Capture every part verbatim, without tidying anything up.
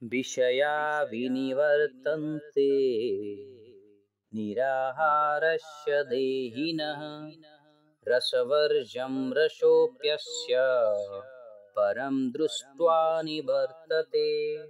विषया विनिवर्तन्ते निराहारस्य देहिनः रसवर्जं रसोऽप्यस्य परं दृष्ट्वा निवर्तते।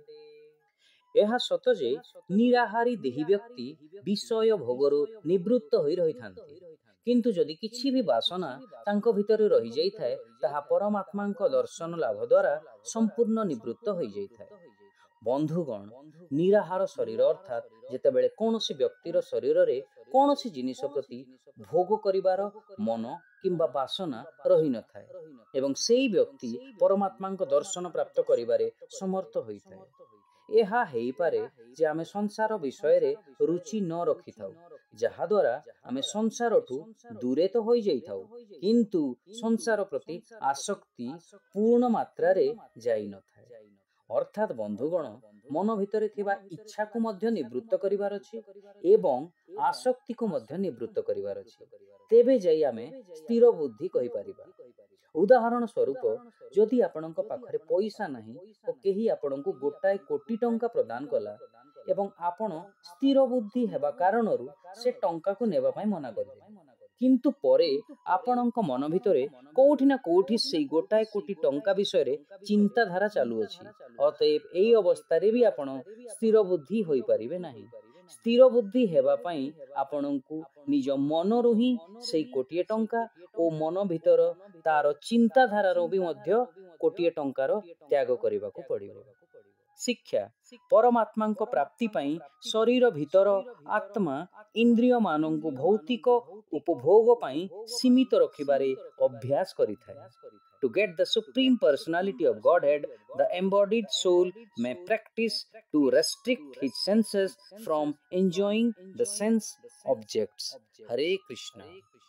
ଏହା ସତ ଯେ ନିରାହାରୀ ଦେହୀ ବ୍ୟକ୍ତି ବିଷୟ ଭୋଗରୁ ନିବୃତ୍ତ ହୋଇ ରହିଥାନ୍ତି, କିନ୍ତୁ ଯଦି କିଛି ବି ବାସନା ତାଙ୍କ ଭିତରେ ରହିଯାଇଥାଏ ତାହା ପରମାତ୍ମାଙ୍କ ଦର୍ଶନ ଲାଭ ଦ୍ୱାରା ସମ୍ପୂର୍ଣ୍ଣ ନିବୃତ୍ତ ହୋଇଯାଇଥାଏ। ବନ୍ଧୁଗଣ, ନିରାହାର ଶରୀର ଅର୍ଥାତ୍ ଯେତେବେଳେ କୌଣସି ବ୍ୟକ୍ତିର ଶରୀରରେ କୌଣସି ଜିନିଷ ପ୍ରତି ଭୋଗ କରିବାର ମନ କିମ୍ବା ବାସନା ରହିନଥାଏ ଏବଂ ସେହି ବ୍ୟକ୍ତି ପରମାତ୍ମାଙ୍କ ଦର୍ଶନ ପ୍ରାପ୍ତ କରିବାରେ ସମର୍ଥ ହୋଇଥାଏ। ଏହା ହେଇପାରେ ଯେ ଆମେ ସଂସାର ବିଷୟରେ ରୁଚି ନ ରଖିଥାଉ, ଯାହାଦ୍ୱାରା ଆମେ ସଂସାରଠୁ ଦୂରେ ତ ହୋଇଯାଇଥାଉ, କିନ୍ତୁ ସଂସାର ପ୍ରତି ଆସକ୍ତି ପୂର୍ଣ୍ଣ ମାତ୍ରାରେ ଯାଇନଥାଏ। ଅର୍ଥାତ୍ ବନ୍ଧୁଗଣ, ମନ ଭିତରେ ଥିବା ଇଚ୍ଛାକୁ ମଧ୍ୟ ନିବୃତ୍ତ କରିବାର ଅଛି ଏବଂ ଆସକ୍ତିକୁ ମଧ୍ୟ ନିବୃତ୍ତ କରିବାର ଅଛି, ତେବେ ଯାଇ ଆମେ ସ୍ଥିର ବୁଦ୍ଧି କହିପାରିବା। ଉଦାହରଣ ସ୍ୱରୂପ, ଯଦି ଆପଣଙ୍କ ପାଖରେ ପଇସା ନାହିଁ ଓ କେହି ଆପଣଙ୍କୁ ଗୋଟାଏ କୋଟି ଟଙ୍କା ପ୍ରଦାନ କଲା ଏବଂ ଆପଣ ସ୍ଥିର ବୁଦ୍ଧି ହେବା କାରଣରୁ ସେ ଟଙ୍କାକୁ ନେବା ପାଇଁ ମନା କରିଦେଲେ, କିନ୍ତୁ ପରେ ଆପଣଙ୍କ ମନ ଭିତରେ କୋଉଠି ନା କୋଉଠି ସେଇ ଗୋଟାଏ କୋଟି ଟଙ୍କା ବିଷୟରେ ଚିନ୍ତାଧାରା ଚାଲୁଅଛି, ଅତଏବ ଏହି ଅବସ୍ଥାରେ ବି ଆପଣ ସ୍ଥିର ବୁଦ୍ଧି ହୋଇପାରିବେ ନାହିଁ। ସ୍ଥିର ବୁଦ୍ଧି ହେବା ପାଇଁ ଆପଣଙ୍କୁ ନିଜ ମନରୁ ହିଁ ସେଇ କୋଟିଏ ଟଙ୍କା ଓ ମନ ଭିତର ତାର ଚିନ୍ତାଧାରାର ବି ମଧ୍ୟ କୋଟିଏ ଟଙ୍କାର ତ୍ୟାଗ କରିବାକୁ ପଡ଼ିବ। ଶିକ୍ଷା ପରମାତ୍ମାଙ୍କ ପ୍ରାପ୍ତି ପାଇଁ ଶରୀର ଭିତର ଆତ୍ମା ଇନ୍ଦ୍ରିୟମାନଙ୍କୁ ଭୌତିକ ଉପଭୋଗ ପାଇଁ ସୀମିତ ରଖିବାରେ ଅଭ୍ୟାସ କରିଥାଏ। To get the supreme personality of Godhead, the embodied soul may practice to restrict his senses from enjoying the sense objects. Hare Krishna.